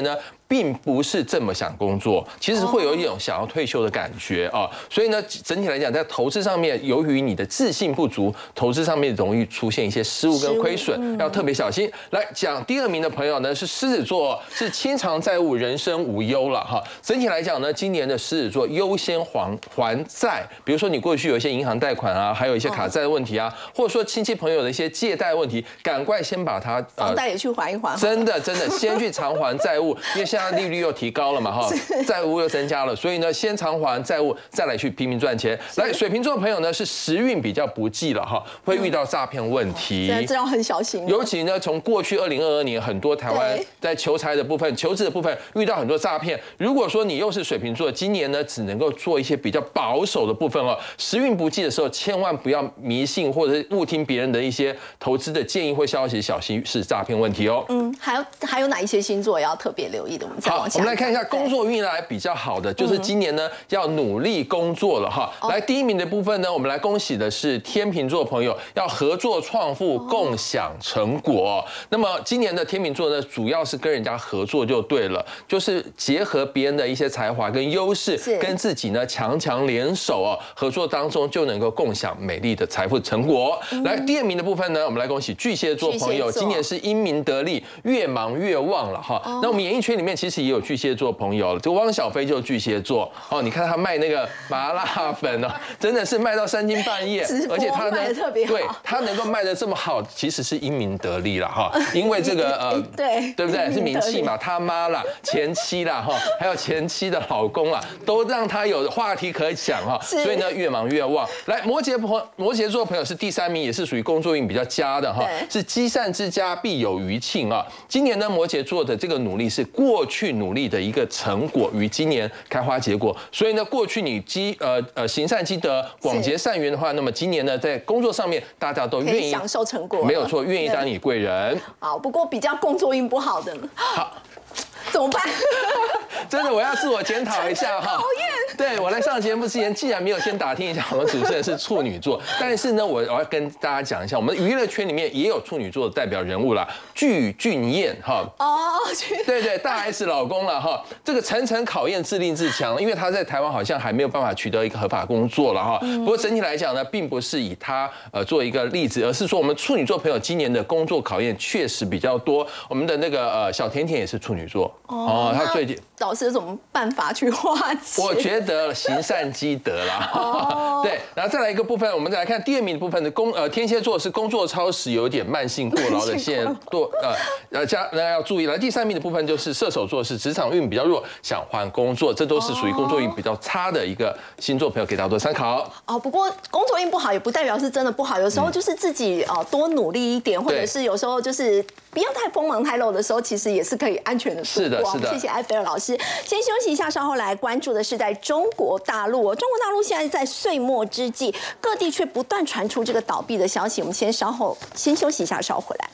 并不是这么想工作，其实会有一种想要退休的感觉啊。所以呢，整体来讲，在投资上面，由于你的自信不足，投资上面容易出现一些失误跟亏损，要特别小心。来讲第二名的朋友呢，是狮子座，是清偿债务，人生无忧了哈。整体来讲呢，今年的狮子座优先还还债，比如说你过去有一些银行贷款啊，还有一些卡债的问题啊，或者说亲戚朋友的一些借贷问题，赶快先把它房贷也去还一还。 真的真的，先去偿还债务，因为现在利率又提高了嘛哈，债务又增加了，所以呢，先偿还债务，再来去拼命赚钱。来，水瓶座的朋友呢是时运比较不济了哈，会遇到诈骗问题， 这要很小心。 尤其呢，从过去二零二二年，很多台湾在求财的部分、求职的部分遇到很多诈骗。如果说你又是水瓶座，今年呢只能够做一些比较保守的部分哦。时运不济的时候，千万不要迷信或者是误听别人的一些投资的建议或消息，小心是诈骗问题哦。 嗯，还有还有哪一些星座也要特别留意的？我们再往下。 好，我们来看一下工作运来比较好的，就是今年呢要努力工作了哈。来，第一名的部分呢，我们来恭喜的是天秤座朋友，要合作创富，共享成果。那么今年的天秤座呢，主要是跟人家合作就对了，就是结合别人的一些才华跟优势，跟自己呢强强联手哦，合作当中就能够共享美丽的财富成果。来，第二名的部分呢，我们来恭喜巨蟹座朋友，今年是英明得利，越忙越旺了哈。那我们演艺圈里面其实也有巨蟹座朋友，这个汪小菲就是巨蟹座哦。你看他卖那个麻辣粉哦，真的是卖到三更半夜，而且他呢，对他能够卖得这么好，其实是英明得利了哈。因为这个呃， 对对不对？是名气嘛，他妈啦、前妻啦哈，还有前妻的老公啦，都让他有话题可讲哈。所以呢，越忙越旺。来，摩羯朋摩羯座朋友是第三名，也是属于工作运比较佳的哈，是积善之家必有余庆啊。今年呢，摩羯座的这个努力是过去努力的一个成果，于今年开花结果。所以呢，过去你积呃呃行善积德、广结善缘的话，那么今年呢，在工作上面大家都愿意享受成果， 没有错，愿意当你贵人。 好，不过比较工作运不好的呢， 好， 怎么办？ 真的，我要自我检讨一下哈。对，我来上节目之前，既然没有先打听一下我们主持人是处女座，但是呢，我我要跟大家讲一下，我们娱乐圈里面也有处女座的代表人物啦，具俊晔哈。哦，对对，大 S 老公了哈。这个层层考验，自立自强，因为他在台湾好像还没有办法取得一个合法工作了哈。不过整体来讲呢，并不是以他呃做一个例子，而是说我们处女座朋友今年的工作考验确实比较多。我们的那个呃小甜甜也是处女座哦，他最近老师有什么办法去化解？ 我觉得行善积德啦。哦、对，然后再来一个部分，我们再来看第二名的部分的工呃天蝎座是工作超时，有点慢性过劳的现多呃呃加那要注意了。第三名的部分就是射手座是职场运比较弱，想换工作，这都是属于工作运比较差的一个星座朋友，给大家做参考。 哦，不过工作运不好也不代表是真的不好，有时候就是自己呃多努力一点，或者是有时候就是不要太锋芒太露的时候，其实也是可以安全的度过。 是的，是的。 谢谢埃菲尔老师。先休息一下，稍后来关注的是在中国大陆。中国大陆现在在岁末之际，各地却不断传出这个倒闭的消息。我们先稍后先休息一下，稍后回来。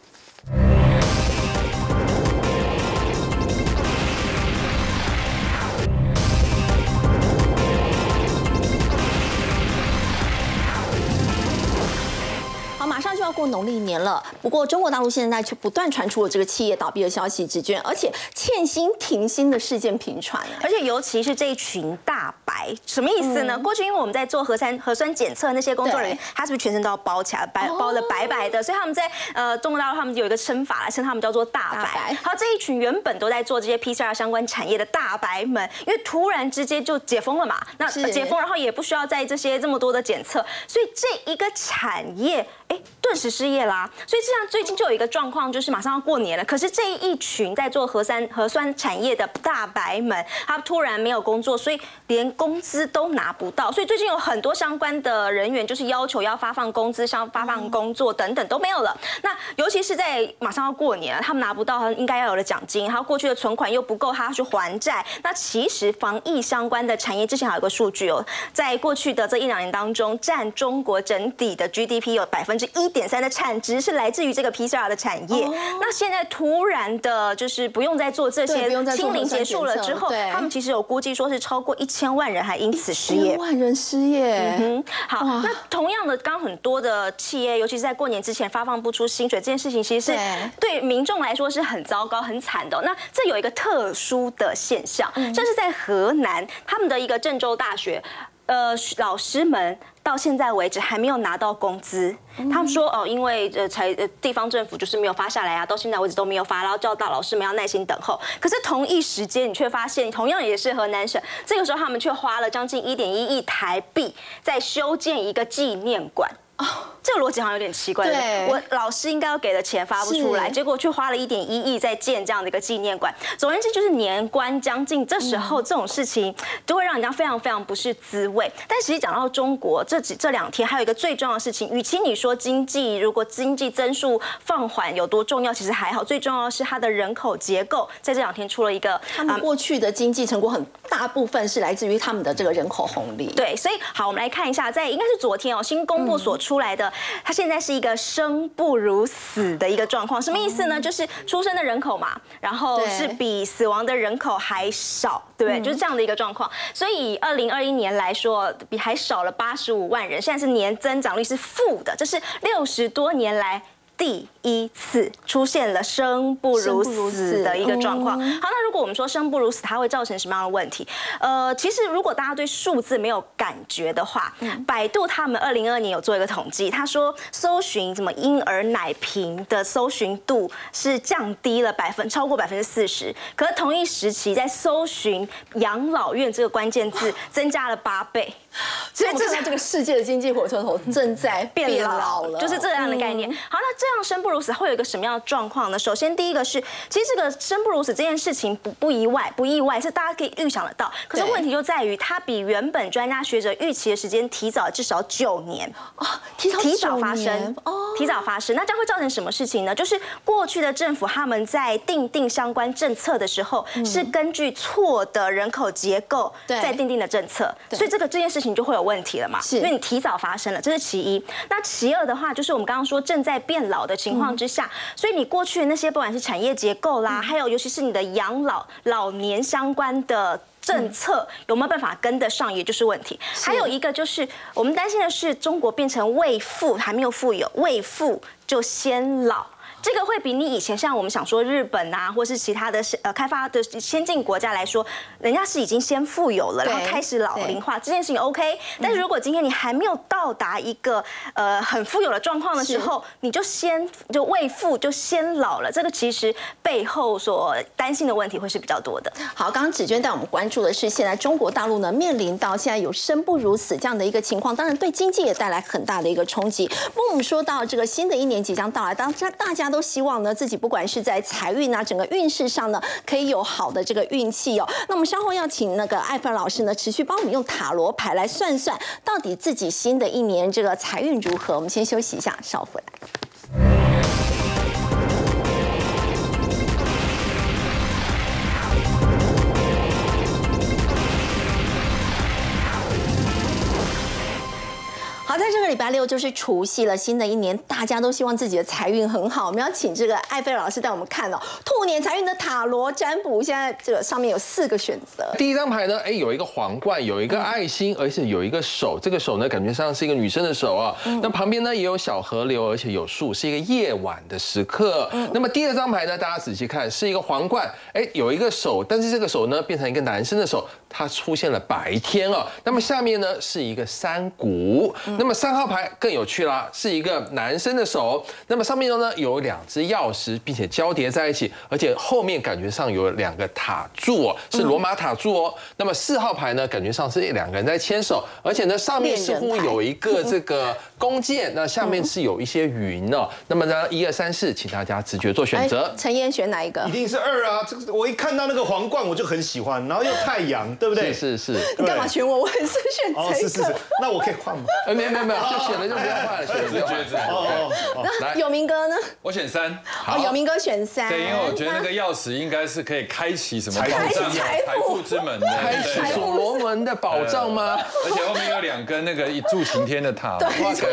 马上就要过农历年了，不过中国大陆现在却不断传出了这个企业倒闭的消息，纸卷，而且欠薪停薪的事件频传， 而且尤其是这一群大白，什么意思呢？嗯、过去因为我们在做核酸核酸检测，那些工作人员他是不是全身都要包起来，白包的白白的，所以他们在呃中国大陆他们有一个称法，称他们叫做大白。大白好，这一群原本都在做这些 P C R 相关产业的大白们，因为突然之间就解封了嘛，那解封然后也不需要在这些这么多的检测，所以这一个产业。哎，顿时失业啦！所以这样最近就有一个状况，就是马上要过年了，可是这一群在做核酸核酸产业的大白们，他突然没有工作，所以连工资都拿不到。所以最近有很多相关的人员就是要求要发放工资、像发放工作等等都没有了。那尤其是在马上要过年了，他们拿不到他应该要有的奖金，还有过去的存款又不够，他要去还债。那其实防疫相关的产业之前还有个数据哦，在过去的这一两年当中，占中国整体的 G D P 有百分之之一点三的产值是来自于这个 P C R 的产业。那现在突然的就是不用再做这些清零结束了之后，他们其实有估计说是超过一千万人还因此失业。 一千万人失业。 嗯哼，好，那同样的，刚很多的企业，尤其是在过年之前发放不出薪水这件事情，其实是对民众来说是很糟糕、很惨的。那这有一个特殊的现象，这是在河南他们的一个郑州大学，呃，老师们到现在为止还没有拿到工资。他们说哦，因为呃财呃地方政府就是没有发下来啊，到现在为止都没有发，然后叫大老师们要耐心等候。可是同一时间，你却发现，同样也是河南省，这个时候他们却花了将近一点一亿台币在修建一个纪念馆。哦，这个逻辑好像有点奇怪。对，我老师应该要给的钱发不出来，结果却花了一点一亿在建这样的一个纪念馆。总而言之，就是年关将近，这时候这种事情就会让人家非常非常不是滋味。但实际讲到中国这几这两天，还有一个最重要的事情，与其你说经济如果经济增速放缓有多重要，其实还好，最重要的是它的人口结构，在这两天出了一个他们过去的经济成果很大部分是来自于他们的这个人口红利。 对，所以好，我们来看一下，在应该是昨天哦，新公布所出来的，它现在是一个生不如死的一个状况。什么意思呢？就是出生的人口嘛，然后是比死亡的人口还少，对不对？就是这样的一个状况。所以以二零二一年来说，比还少了八十五万人，现在是年增长率是负的，这是六十多年来第一次出现了生不如死的一个状况。好，那如果我们说生不如死，它会造成什么样的问题？呃，其实如果大家对数字没有感觉的话，百度他们二零二二年有做一个统计，他说搜寻什么婴儿奶瓶的搜寻度是降低了百分超过百分之四十，可是同一时期在搜寻养老院这个关键字增加了八倍。 所以这是这个世界的经济火车头正在变老了， 就是这样的概念。好，那这样生不如死会有一个什么样的状况呢？首先，第一个是，其实这个生不如死这件事情不不意外，不意外是大家可以预想得到。可是问题就在于，它比原本专家学者预期的时间提早至少九年啊，提早提早发生哦，提早发生。那这样会造成什么事情呢？就是过去的政府他们在订定相关政策的时候，是根据错的人口结构在订定的政策，所以这个这件事情。你就会有问题了嘛？是，因为你提早发生了，这是其一。那其二的话，就是我们刚刚说正在变老的情况之下，嗯、所以你过去的那些不管是产业结构啦，嗯、还有尤其是你的养老、老年相关的政策，嗯、有没有办法跟得上，也就是问题。还有一个就是我们担心的是，中国变成未富还没有富有，未富就先老。这个会比你以前像我们想说日本啊，或是其他的呃开发的先进国家来说，人家是已经先富有了，然后开始老龄化这件事情 OK。但是如果今天你还没有到达一个呃很富有的状况的时候，你就先就未富就先老了，这个其实背后所担心的问题会是比较多的。 好，刚刚芷娟带我们关注的是现在中国大陆呢面临到现在有生不如死这样的一个情况，当然对经济也带来很大的一个冲击。不过我们说到这个新的一年即将到来，当大家都希望呢自己不管是在财运啊整个运势上呢可以有好的这个运气哦。那我们稍后要请那个艾芬老师呢持续帮我们用塔罗牌来算算到底自己新的一年这个财运如何。我们先休息一下，稍后回来。好，在这个礼拜六就是除夕了，新的一年大家都希望自己的财运很好。我们要请这个艾菲老师带我们看哦，兔年财运的塔罗占卜。现在这个上面有四个选择。 第一张牌呢，哎，有一个皇冠，有一个爱心，而且有一个手。这个手呢，感觉上是一个女生的手啊。嗯、那旁边呢也有小河流，而且有树，是一个夜晚的时刻。嗯、那么第二张牌呢，大家仔细看，是一个皇冠，哎，有一个手，但是这个手呢变成一个男生的手，它出现了白天哦。那么下面呢是一个山谷。嗯那么三号牌更有趣啦，是一个男生的手，那么上面呢有两只钥匙，并且交叠在一起，而且后面感觉上有两个塔柱哦，是罗马塔柱哦。那么四号牌呢，感觉上是两个人在牵手，而且呢上面似乎有一个这个弓箭，那下面是有一些云哦。那么呢，一二三四，请大家直觉做选择。 陈燕选哪一个？ 一定是二啊！这个我一看到那个皇冠我就很喜欢，然后又太阳，对不对？ 是是是。 你干嘛选我？我也是选这个。 哦，是是是。那我可以换吗？ 呃，没有没有没有，就选了就不要换了，选了就抉择。 哦哦。那有明哥呢？ 我选三。 好，有明哥选三。 对，因为我觉得那个钥匙应该是可以开启什么宝藏、财富之门的， 开启所罗门的宝藏吗？ 而且后面有两根那个一柱擎天的塔， 对， 哇，感觉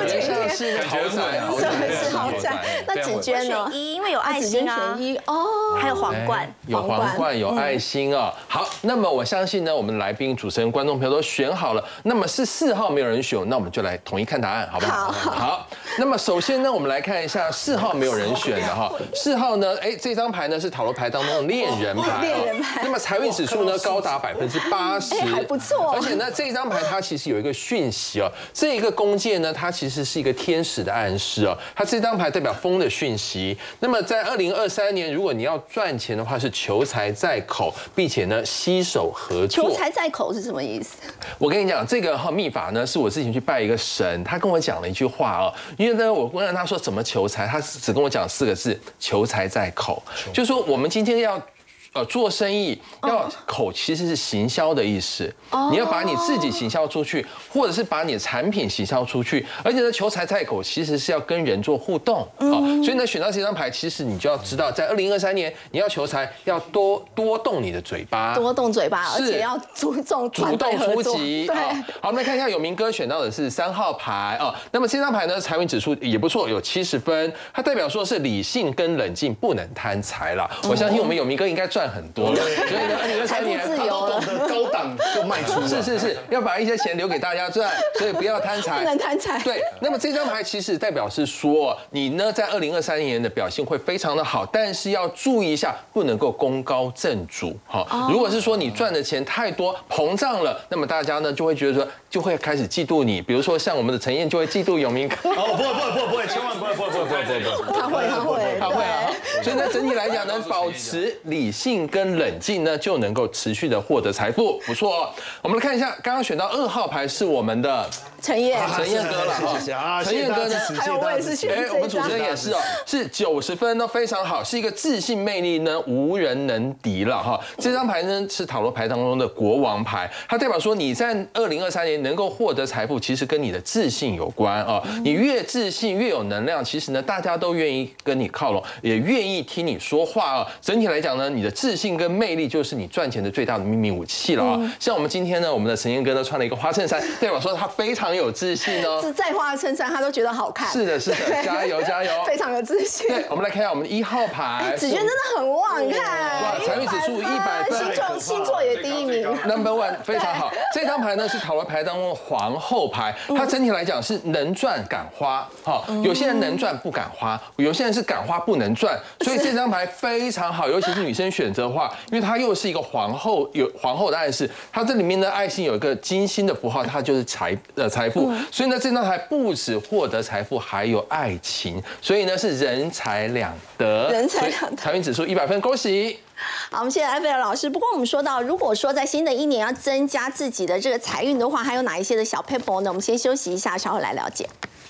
感觉像是豪宅，豪宅是豪宅。那芷娟呢？ 一，因为有爱心啊。 选一哦， 还有皇冠， 有皇冠，有爱心啊。好，那么我相信呢，我们来宾、主持人、观众朋友都选好了。那么是四号没有人选，那我们就来统一看答案，好不好？ 好。 好。那么首先呢，我们来看一下四号没有人选的哈。四号呢，哎，这张牌呢是塔罗牌当中的恋人牌。 恋人牌。 那么财运指数呢高达百分之八十， 还不错。 而且呢，这张牌它其实有一个讯息哦，这一个弓箭呢，它其实是一个天使的暗示哦。它这张牌代表风的讯息。那么在二零二三年，如果你要赚钱的话，是求财在口，并且呢携手合作。 求财在口是什么意思？ 我跟你讲，这个秘法呢，是我之前去拜一个神，他跟我讲了一句话哦。因为呢，我问他说怎么求财，他只跟我讲四个字：求财在口。就是说，我们今天要。呃，做生意要口其实是行销的意思，你要把你自己行销出去，或者是把你的产品行销出去，而且呢，求财在口其实是要跟人做互动啊，所以呢，选到这张牌，其实你就要知道，在二零二三年你要求财，要多多动你的嘴巴， 多动嘴巴，而且要注重主动出击。 对， 好，我们来看一下有明哥选到的是三号牌啊，那么这张牌呢，财运指数也不错，有七十分，它代表说是理性跟冷静，不能贪财啦。我相信我们有明哥应该赚很多了，所以呢，二零二三年自由了， 高档就卖出了， 是是是，要把一些钱留给大家赚，所以不要贪财， 不能贪财。 对，那么这张牌其实代表是说，你呢在二零二三年的表现会非常的好，但是要注意一下，不能够功高震主。好，如果是说你赚的钱太多膨胀了，那么大家呢就会觉得说，就会开始嫉妒你，比如说像我们的陈燕就会嫉妒永明哥。 哦，不会不会不会不会，千万不会不会不会不会不会， 他会他会他会啊。所以呢，整体来讲呢，保持理性跟冷静呢，就能够持续的获得财富，不错哦。我们来看一下，刚刚选到二号牌是我们的陈燕， 陈燕哥了哈。陈燕哥呢， 还有我也是选， 哎，我们主持人也是哦，是九十分都非常好，是一个自信魅力呢无人能敌了哈。这张牌呢是塔罗牌当中的国王牌，它代表说你在二零二三年能够获得财富，其实跟你的自信有关啊。你越自信越有能量，其实呢大家都愿意跟你靠拢，也愿意听你说话啊。整体来讲呢，你的自信跟魅力就是你赚钱的最大的秘密武器了啊。像我们今天呢，我们的陈燕哥呢穿了一个花衬衫，代表说他非常有自信哦。 是再花的衬衫他都觉得好看。 是的，是的，加油加油， 非常有自信。 对，我们来看一下我们的一号牌， 芷娟真的很旺，你看， 哇，财运指数一百分， 星座星座也第一名 ，Number One， 非常好。这张牌呢是塔罗牌当中的皇后牌，它整体来讲是能赚敢花，哈，有些人能赚不敢花，有些人是敢花不能赚，所以这张牌非常好，尤其是女生选择的话，因为它又是一个皇后，有皇后的暗示，它这里面的爱心有一个金星的符号，它就是财呃财富，所以呢这张牌不止获得财富，还有爱情，所以呢是人财两得， 人财两得， 财运指数一百分，恭喜。 好，我们谢谢艾菲尔老师。不过我们说到，如果说在新的一年要增加自己的这个财运的话，还有哪一些的小撇步呢？我们先休息一下，稍后来了解。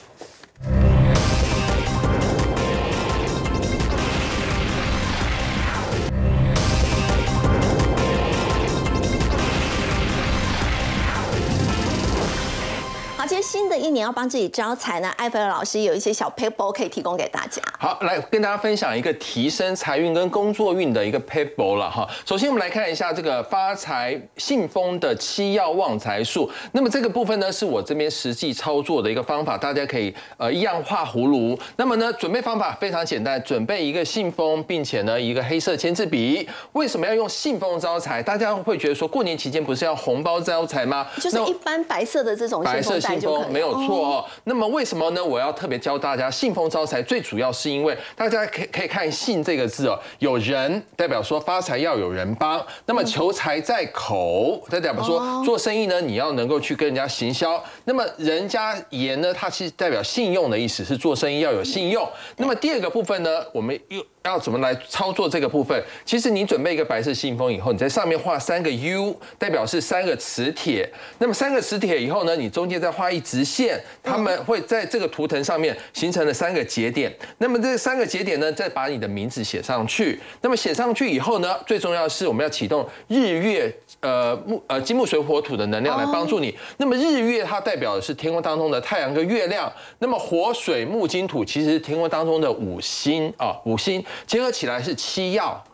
好，今天新的一年要帮自己招财呢，艾菲尔老师有一些小 paper 可以提供给大家。 好，来跟大家分享一个提升财运跟工作运的一个 paper 了哈。首先我们来看一下这个发财信封的七要旺财术。那么这个部分呢，是我这边实际操作的一个方法，大家可以呃一样画葫芦。那么呢，准备方法非常简单，准备一个信封，并且呢一个黑色签字笔。为什么要用信封招财？大家会觉得说过年期间不是要红包招财吗？ 就是一般白色的这种信封袋就可以， 没有错哦。那么为什么呢？我要特别教大家信封招财，最主要是因为大家可以可以看“信”这个字哦，有人代表说发财要有人帮，那么求财在口，代表说做生意呢你要能够去跟人家行销。那么人家言呢，它其实代表信用的意思，是做生意要有信用。那么第二个部分呢，我们又要怎么来操作这个部分？其实你准备一个白色信封以后，你在上面画三个 U， 代表是三个磁铁。那么三个磁铁以后呢，你中间再画一直线，它们会在这个图腾上面形成了三个节点。那么这三个节点呢，再把你的名字写上去。那么写上去以后呢，最重要的是我们要启动日月呃木呃金木水火土的能量来帮助你。那么日月它代表的是天空当中的太阳跟月亮，那么火水木金土其实是天空当中的五星啊，五星结合起来是七曜。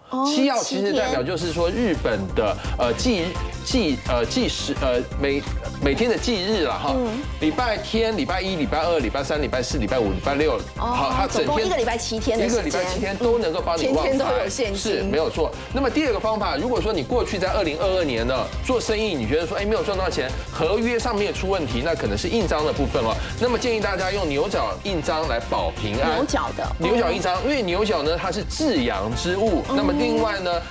七曜其实代表就是说日本的呃祭祭呃祭时呃每每天的祭日了哈，礼拜天、礼拜一、礼拜二、礼拜三、礼拜四、礼拜五、礼拜六， 好，它整天一个礼拜七天的一个礼拜七天都能够帮你旺财， 天天都有现金， 是没有错。那么第二个方法，如果说你过去在二零二二年呢做生意，你觉得说哎没有赚到钱，合约上面出问题，那可能是印章的部分哦。那么建议大家用牛角印章来保平安。 牛角的牛角印章，因为牛角呢它是至阳之物，那么另外呢。